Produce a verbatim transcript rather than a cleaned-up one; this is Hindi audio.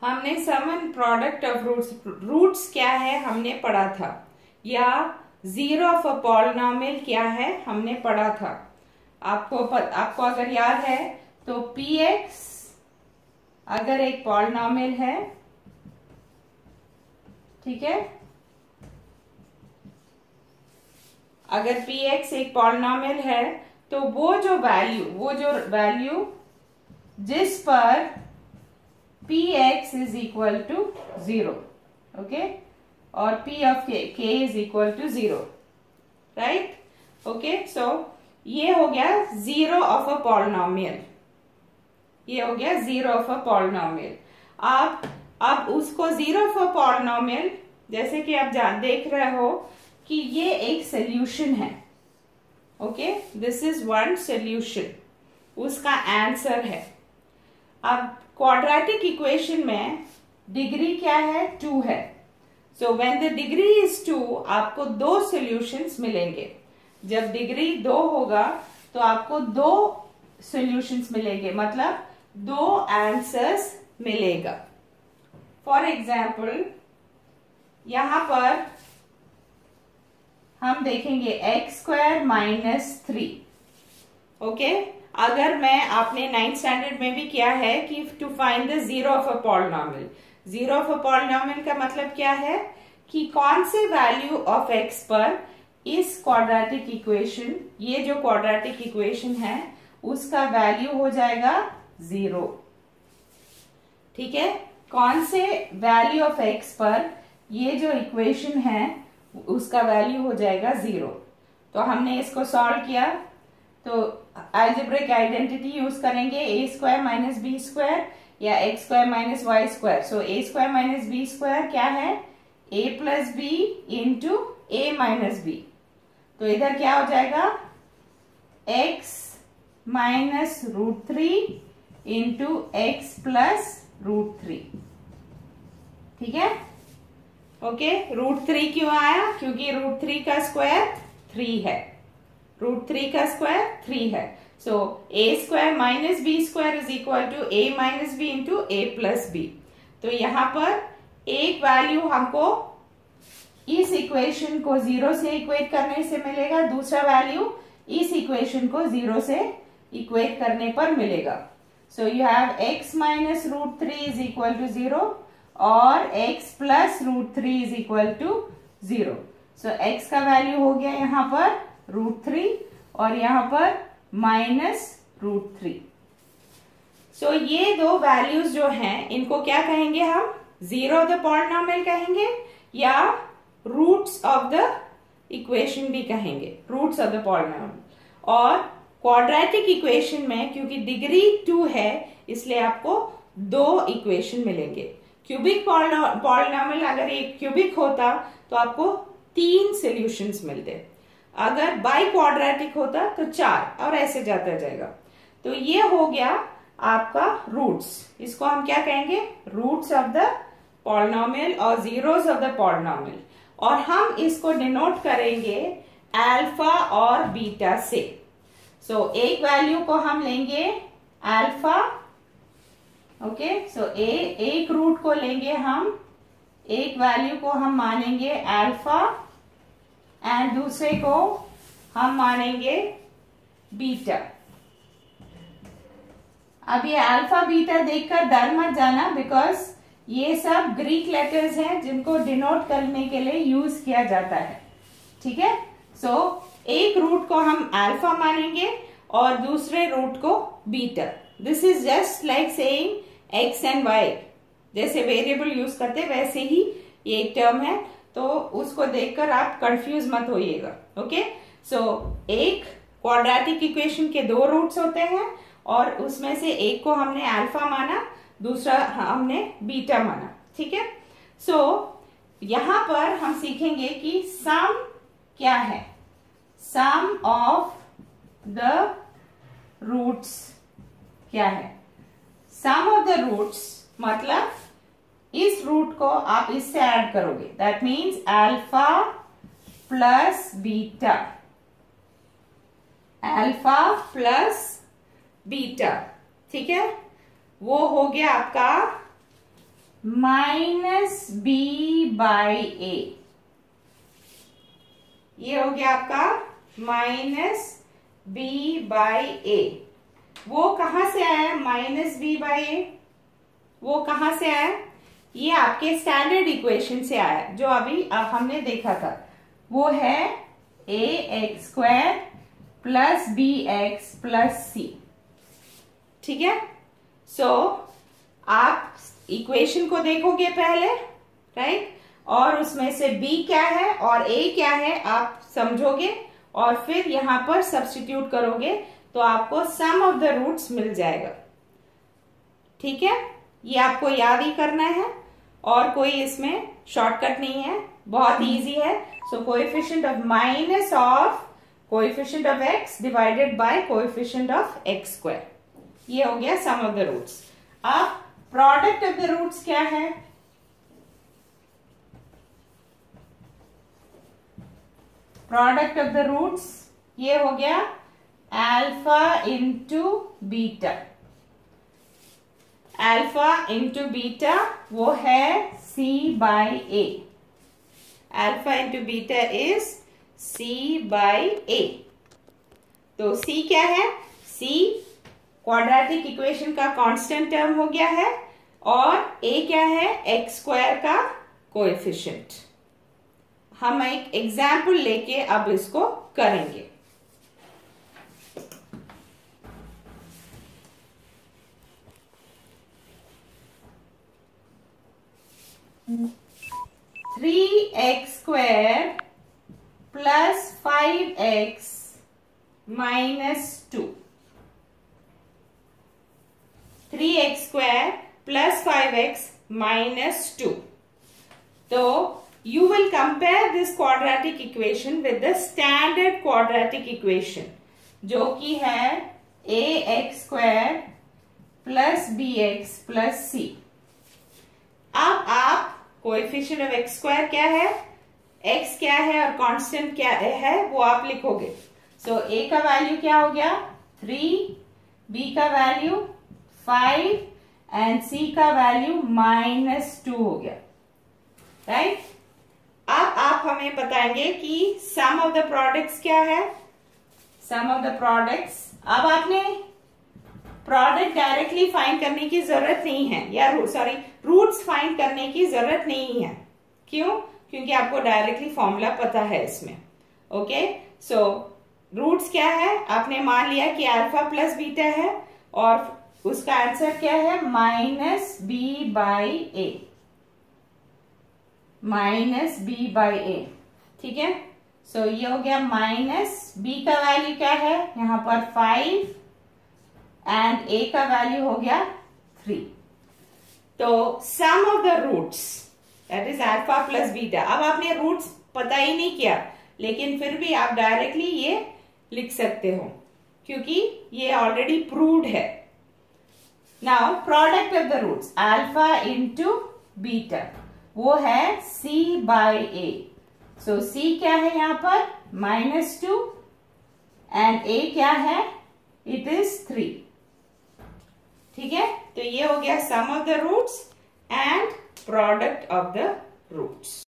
हमने sum and product of roots, roots क्या है हमने पढ़ा था, या जीरो ऑफ अ पॉलिनोमियल क्या है हमने पढ़ा था। आपको आपको अगर याद है तो पी एक्स अगर एक पॉलिनोमियल है, ठीक है, अगर पी एक्स एक पॉलिनोमियल है तो वो जो वैल्यू वो जो वैल्यू जिस पर P X is equal to zero, okay, और P of K K is equal to zero, right, okay. So ये हो गया जीरो ऑफ अ पॉलिनोमियल, ये हो गया जीरो ऑफ अ पॉलिनोमियल। आप अब उसको जीरो ऑफ अ पॉलिनोमियल, जैसे कि आप जान देख रहे हो कि ये एक सोल्यूशन है, okay, this is one solution, उसका आंसर है। अब क्वाड्रेटिक इक्वेशन में डिग्री क्या है, टू है। So when the degree is two आपको दो सॉल्यूशंस मिलेंगे। जब डिग्री दो होगा तो आपको दो सॉल्यूशंस मिलेंगे, मतलब दो आंसर्स मिलेगा। फॉर एग्जाम्पल यहां पर हम देखेंगे X square minus three, okay. अगर मैं आपने नाइन्थ स्टैंडर्ड में भी किया है कि to find the zero of a polynomial, zero of a polynomial का मतलब क्या है कि कौन से वैल्यू ऑफ एक्स पर इस क्वाड्रेटिक इक्वेशन, ये जो क्वाड्रेटिक इक्वेशन है उसका वैल्यू हो जाएगा जीरो, ठीक है। कौन से वैल्यू ऑफ एक्स पर ये जो इक्वेशन है उसका वैल्यू हो जाएगा जीरो। तो हमने इसको सॉल्व किया तो अलजेब्रिक आइडेंटिटी यूज करेंगे, A square minus B square या X square minus Y square. So A square minus B square क्या है, A plus B into A minus B. तो इधर क्या हो जाएगा, X minus root three into X plus root three, ठीक है, ओके। रूट थ्री क्यों आया, क्योंकि रूट थ्री का स्क्वायर थ्री है, रूट थ्री का स्क्वायर थ्री है। So A square minus B square is equal to A minus B into A plus B. तो यहां पर एक वैल्यू हमको इस इक्वेशन को जीरो से इक्वेट करने से मिलेगा, दूसरा वैल्यू इस इक्वेशन को जीरो से इक्वेट करने पर मिलेगा। So you have X minus root three is equal to zero और x plus root three is equal to zero. So x का वैल्यू हो गया यहाँ पर रूट थ्री और यहाँ पर माइनस रूट थ्री। सो ये दो वैल्यूज जो हैं इनको क्या कहेंगे हम, जीरो ऑफ द पॉलिनोमियल कहेंगे या रूट्स ऑफ द इक्वेशन भी कहेंगे, रूट्स ऑफ द पॉलिनोमियल। और क्वाड्रेटिक इक्वेशन में क्योंकि डिग्री टू है इसलिए आपको दो इक्वेशन मिलेंगे। क्यूबिक पॉलिनोमियल अगर एक क्यूबिक होता तो आपको तीन सॉल्यूशंस मिलते, अगर बाई क्वाड्रेटिक होता तो चार, और ऐसे जाता जाएगा। तो ये हो गया आपका रूट्स, इसको हम क्या कहेंगे, रूट्स ऑफ द पॉलिनोमियल और जीरोस ऑफ द पॉलिनोमियल। और हम इसको डिनोट करेंगे अल्फा और बीटा से। सो so, एक वैल्यू को हम लेंगे अल्फा, ओके, सो ए एक रूट को लेंगे हम, एक वैल्यू को हम मानेंगे अल्फा एंड दूसरे को हम मानेंगे बीटा। अब ये अल्फा बीटा देखकर डर मत जाना, बिकॉज ये सब ग्रीक लेटर्स हैं जिनको डिनोट करने के लिए यूज किया जाता है, ठीक है। सो so, एक रूट को हम अल्फा मानेंगे और दूसरे रूट को beta. This is just like saying X and Y, जैसे वेरिएबल यूज करते वैसे ही ये एक टर्म है, तो उसको देखकर आप कंफ्यूज मत होइएगा, ओके। सो एक क्वाड्रेटिक इक्वेशन के दो रूट्स होते हैं और उसमें से एक को हमने अल्फा माना, दूसरा हमने बीटा माना, ठीक है। सो so, यहां पर हम सीखेंगे कि सम क्या है, सम ऑफ द रूट्स क्या है। सम ऑफ द रूट्स मतलब इस रूट को आप इससे ऐड करोगे, that means alpha plus beta, alpha plus beta, ठीक है। वो हो गया आपका माइनस बी बाई ए। ये हो गया आपका माइनस बी बाई ए। वो कहां से आया माइनस बी बाई ए? वो कहां से आया? ये आपके स्टैंडर्ड इक्वेशन से आया जो अभी हमने देखा था। वो है A X square plus B X plus C. ठीक है, सो so, आप इक्वेशन को देखोगे पहले, राइट, और उसमें से b क्या है और a क्या है आप समझोगे, और फिर यहां पर सब्स्टिट्यूट करोगे तो आपको सम ऑफ द रूट्स मिल जाएगा। ठीक है, ये आपको याद ही करना है और कोई इसमें शॉर्टकट नहीं है, बहुत इजी है। So coefficient of minus of coefficient of x divided by coefficient of x square, ये हो गया सम ऑफ द रूट्स। अब प्रोडक्ट ऑफ द रूट्स क्या है? प्रोडक्ट ऑफ द रूट्स ये हो गया alpha into beta. Alpha into beta वो है c by A. Alpha into beta is c by A. तो c क्या है? c क्वाड्रेटिक इक्वेशन का कांस्टेंट टर्म हो गया है और a क्या है? एक्स स्क्वायर का कोएफिशिएंट। हम एक एग्जाम्पल लेके अब इसको करेंगे। Three X square plus five X minus two. Three X square plus five X minus two. तो you will compare this quadratic equation with the standard quadratic equation जो कि है a x square plus bx plus c। अब आप कोएफिशिएंट ऑफ x स्क्वायर क्या है, x क्या है और कांस्टेंट क्या है वो आप लिखोगे। सो so, a का वैल्यू क्या हो गया? थ्री, b का वैल्यू फाइव एंड c का वैल्यू माइनस टू हो गया, राइट right? अब आप हमें बताएंगे कि सम ऑफ द प्रोडक्ट्स क्या है। सम ऑफ द प्रोडक्ट्स, अब आपने प्रोडक्ट डायरेक्टली फाइंड करने की जरूरत नहीं है, या सॉरी रूट्स फाइंड करने की जरूरत नहीं है। क्यों? क्योंकि आपको डायरेक्टली फॉर्मूला पता है इसमें। ओके, सो रूट्स क्या है? आपने मान लिया कि अल्फा प्लस बीटा है और उसका आंसर क्या है? Minus B by A. Minus B by A. ठीक है, सो so, ये हो गया माइनस बी का वैल्यू क्या है यहां पर फाइव एंड ए का वैल्यू हो गया थ्री। तो sum of the roots that is alpha plus beta. अब आपने रूट्स पता ही नहीं किया लेकिन फिर भी आप डायरेक्टली ये लिख सकते हो क्योंकि ये ऑलरेडी प्रूव्ड है। Now product of the roots alpha into beta वो है c by A. So c क्या है यहाँ पर? माइनस टू एंड a क्या है? It is three. ठीक है, तो ये हो गया sum of the roots and product of the roots.